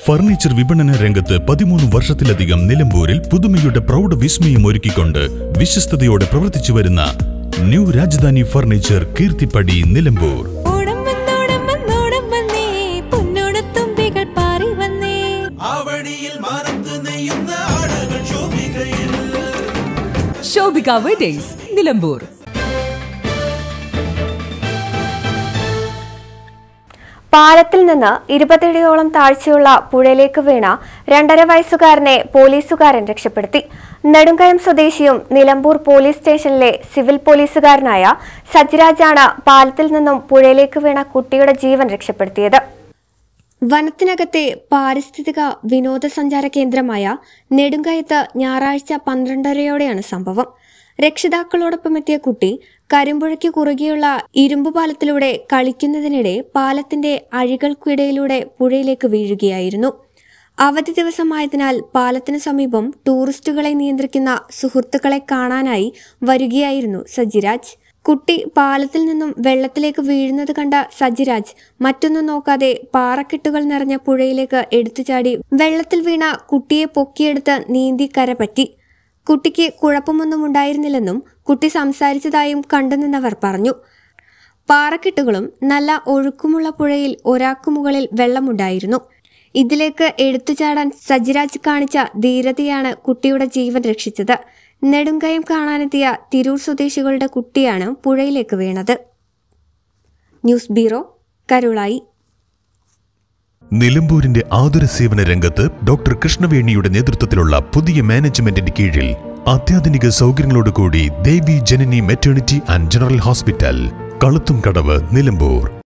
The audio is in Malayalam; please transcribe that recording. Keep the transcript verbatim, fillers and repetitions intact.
ഫർണിച്ചർ വിപണന രംഗത്ത് പതിമൂന്ന് വർഷത്തിലധികം നിലമ്പൂരിൽ പുതുമയുടെ പ്രൗഢ വിസ്മയം ഒരുക്കിക്കൊണ്ട് വിശ്വസ്തയോടെ പ്രവർത്തിച്ചു വരുന്ന new Rajdhani furniture Keerthippadi Nilambur. Shobhika weddings Nilambur. പാലത്തിൽ നിന്ന് ഇരുപതടിയോളം താഴ്ചയുള്ള പുഴയിലേക്ക് വീണ രണ്ടര വയസ്സുകാരനെ പോലീസുകാരൻ രക്ഷപ്പെടുത്തി. നെടുങ്കയം സ്വദേശിയും നിലമ്പൂർ പോലീസ് സ്റ്റേഷനിലെ സിവിൽ പോലീസുകാരനായ സജിരാജാണ് പാലത്തിൽ നിന്നും പുഴയിലേക്ക് വീണ കുട്ടിയുടെ ജീവൻ രക്ഷപ്പെടുത്തിയത്. വനത്തിനകത്തെ പാരിസ്ഥിതിക വിനോദസഞ്ചാര കേന്ദ്രമായ നെടുങ്കയത്ത് ഞായറാഴ്ച പന്ത്രണ്ടരയോടെയാണ് സംഭവം. രക്ഷിതാക്കളോടൊപ്പം എത്തിയ കുട്ടി കരിമ്പുഴയ്ക്ക് കുറുകെയുള്ള ഇരുമ്പുപാലത്തിലൂടെ കളിക്കുന്നതിനിടെ പാലത്തിന്റെ അഴികൾക്കിടയിലൂടെ പുഴയിലേക്ക് വീഴുകയായിരുന്നു. അവധി ദിവസമായതിനാൽ പാലത്തിനു സമീപം ടൂറിസ്റ്റുകളെ നിയന്ത്രിക്കുന്ന സുഹൃത്തുക്കളെ കാണാനായി വരികയായിരുന്നു സജിരാജ്. കുട്ടി പാലത്തിൽ നിന്നും വെള്ളത്തിലേക്ക് വീഴുന്നത് കണ്ട സജിരാജ് മറ്റൊന്നും നോക്കാതെ പാറക്കെട്ടുകൾ നിറഞ്ഞ പുഴയിലേക്ക് എടുത്തുചാടി വെള്ളത്തിൽ വീണ കുട്ടിയെ പൊക്കിയെടുത്ത് നീന്തി കരപറ്റി. കുട്ടിക്ക് കുഴപ്പമൊന്നും ഉണ്ടായിരുന്നില്ലെന്നും കുട്ടി സംസാരിച്ചതായും കണ്ടുനിന്നവർ പറഞ്ഞു. പാറക്കെട്ടുകളും നല്ല ഒഴുക്കുമുള്ള പുഴയിൽ ഒരാൾക്കു മുകളിൽ വെള്ളമുണ്ടായിരുന്നു. ഇതിലേക്ക് എടുത്തുചാടാൻ സജിരാജ് കാണിച്ച ധീരതയാണ് കുട്ടിയുടെ ജീവൻ രക്ഷിച്ചത്. നെടുങ്കയം കാണാനെത്തിയ തിരൂർ സ്വദേശികളുടെ കുട്ടിയാണ് പുഴയിലേക്ക് വീണത്. News bureau, Karulai. നിലമ്പൂരിന്റെ ആതുര സേവന രംഗത്ത് ഡോക്ടർ കൃഷ്ണവേണിയുടെ നേതൃത്വത്തിലുള്ള പുതിയ മാനേജ്മെന്റിന്റെ കീഴിൽ അത്യാധുനിക സൗകര്യങ്ങളോടുകൂടി Devi Janani maternity and general hospital, Kaluthumkadavu, Nilambur.